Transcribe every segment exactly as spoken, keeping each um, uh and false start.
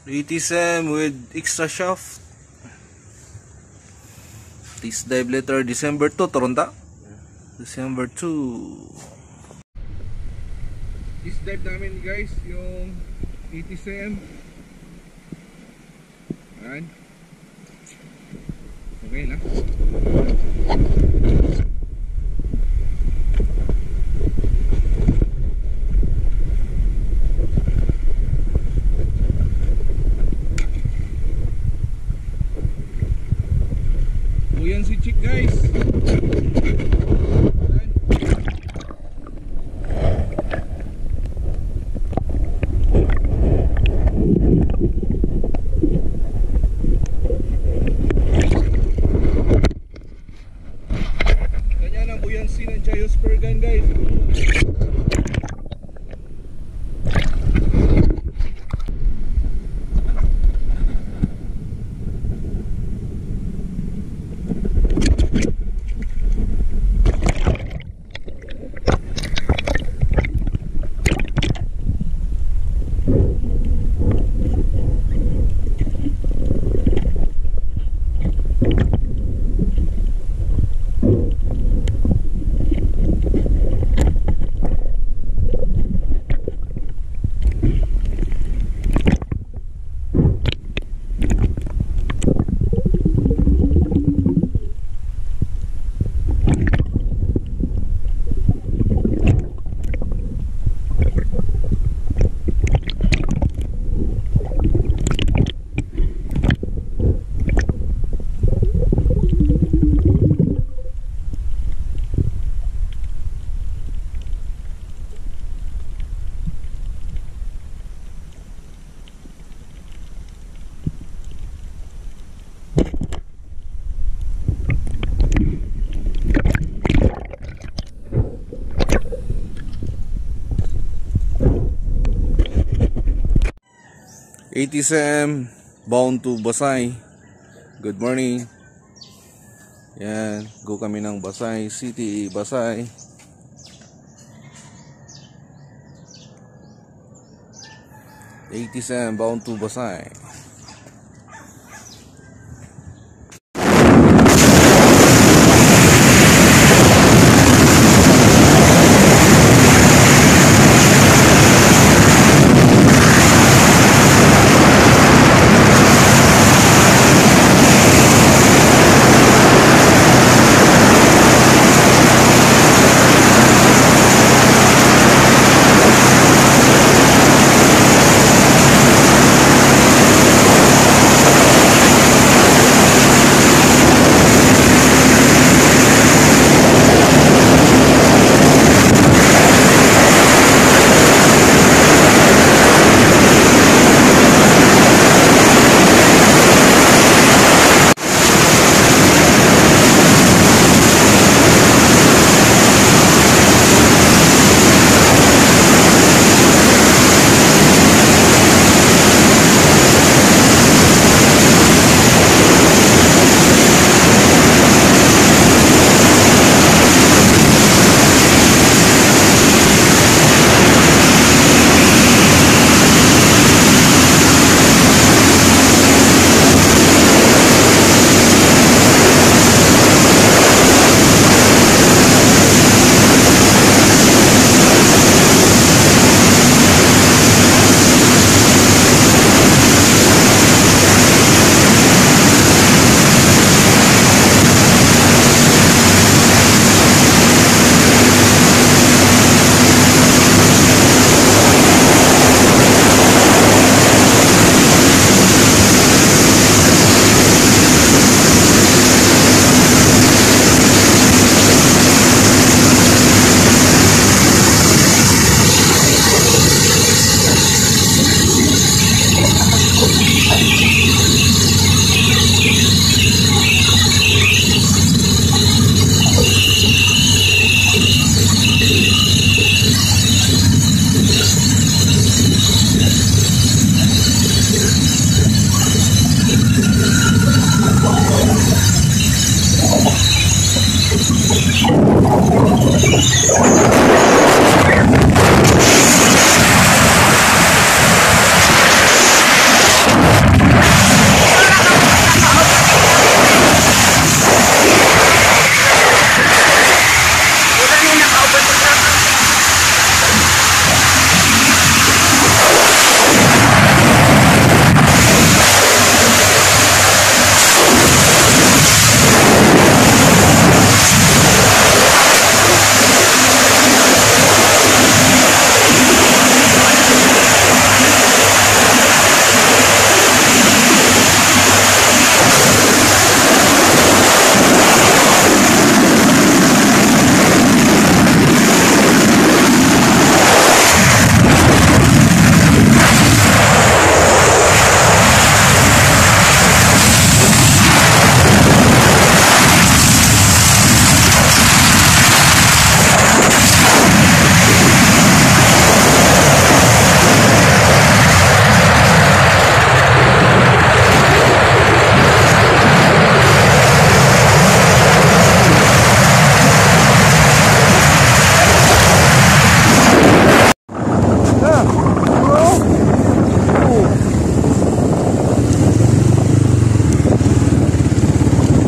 eighty centimeters with extra shaft. This dive letter December two, Toronto. December two. This dive namin guys, yung eighty centimeters. Ayan. Okay na. Buyan si Chick guys. Ganyan ang buyansi ng jaiwhospeargun guys. eighty centimeters bound to Basay. Good morning. Yan, go kami ng Basay City, Basay. eighty centimeters bound to Basay.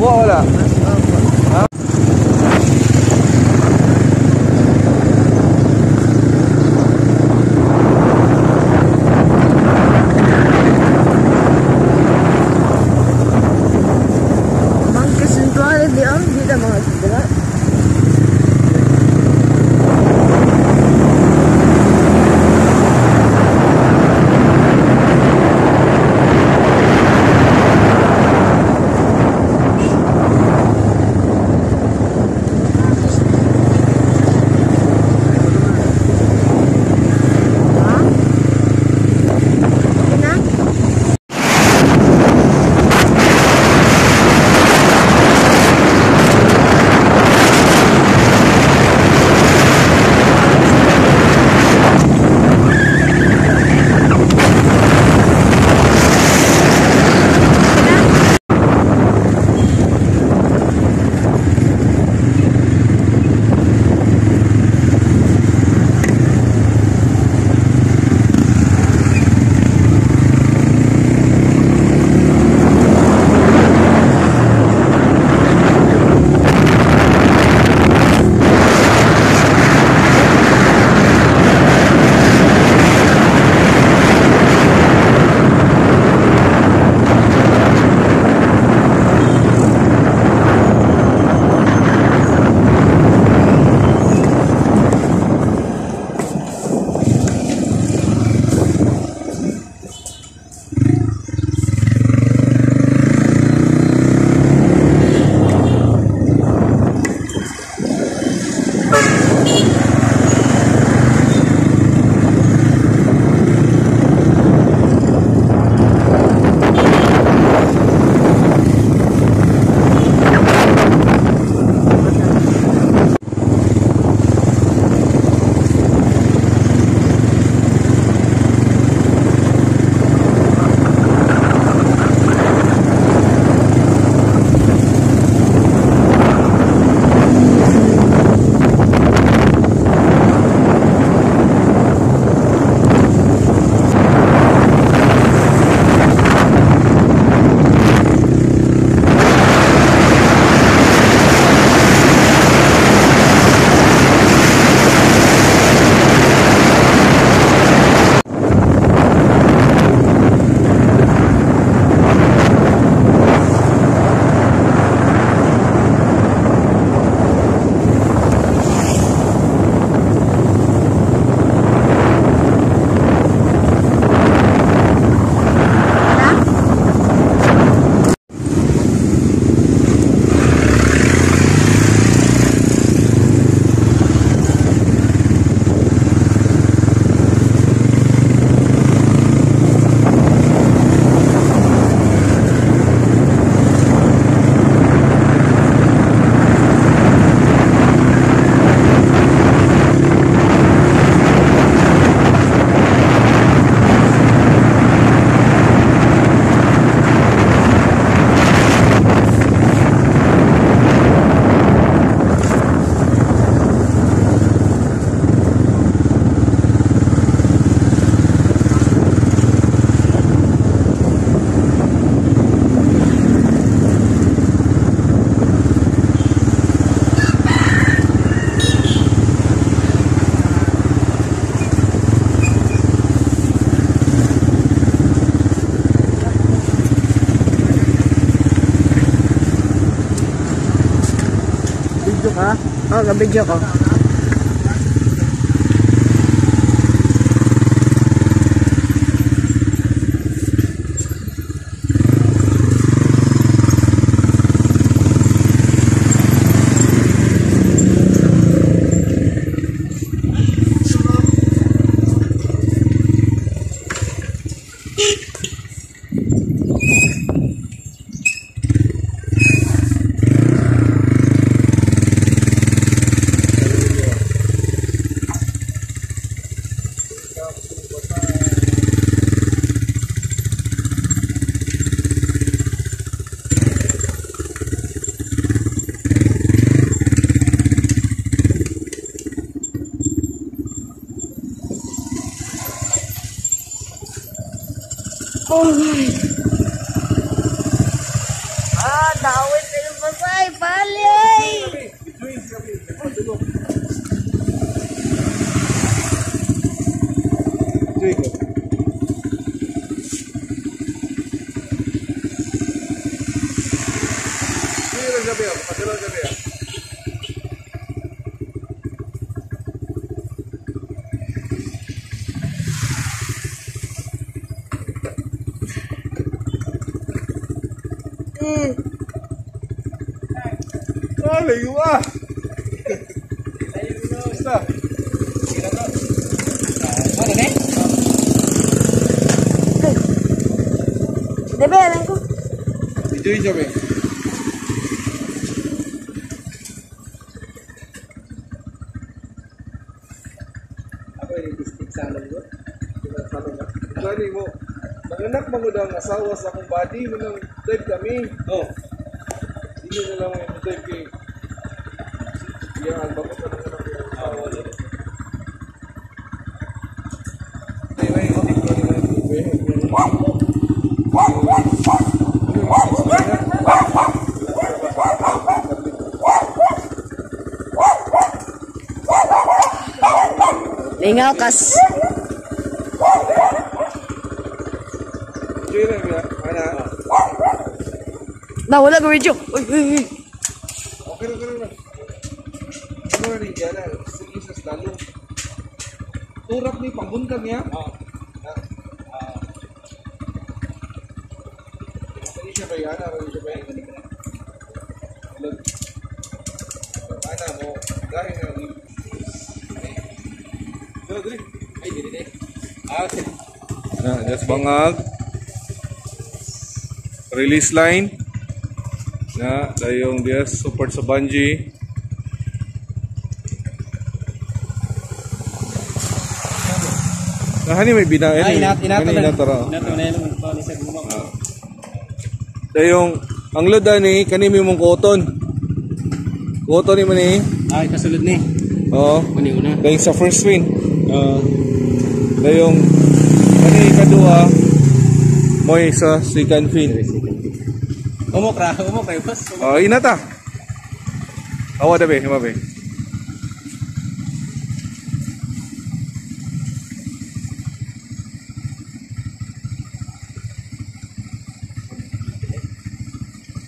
Wala. ka? Oo, gabidyo ko. Oh my. Ah, dawit na yung palay. Olha, you are. Basta. Ano ne? Debe, alam ko. Enjoy siya, be. Ako yung bistik sa alam ko. Gani mo. Nanganak mo daw ang asawa sa akong body mo nang dive kami. Oh. Hindi na lang yung dive kay. Yan, ang bakit na lang ang asawa niya. Ay, ay, hindi ko na lang Lingaw kas. Jira ya, mana? Nah, wala ko video. Uy, uy, uy. Okay na, okay na. Ano rin yan, sige sa stalo. Turap ni pangbuntag niya. Oo. Hindi siya ba yan? Hindi siya ba yan? Ana mo, dahil na yung... Dito, dito. Ay, dito, dito. Ah, okay. Nah, just bangag. Release line. Na, dayong dia support sa bungee. Nah, ini may bina ini. Ay, inat, inat, inat tara. Inat na yan, pa ni sa gumang. Dayong ang loda ni kani mimong cotton. Cotton ni man ni. Ay, kasulod ni. Oo. Mani una. Dayong sa first swing. Uh, Dayong kani kadua moy sa second fin. umok ra, umok ra boss. Oh, inata. Awa da be, hima be.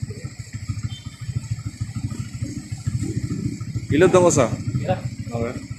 Ilod ang usa. Ira. Okay.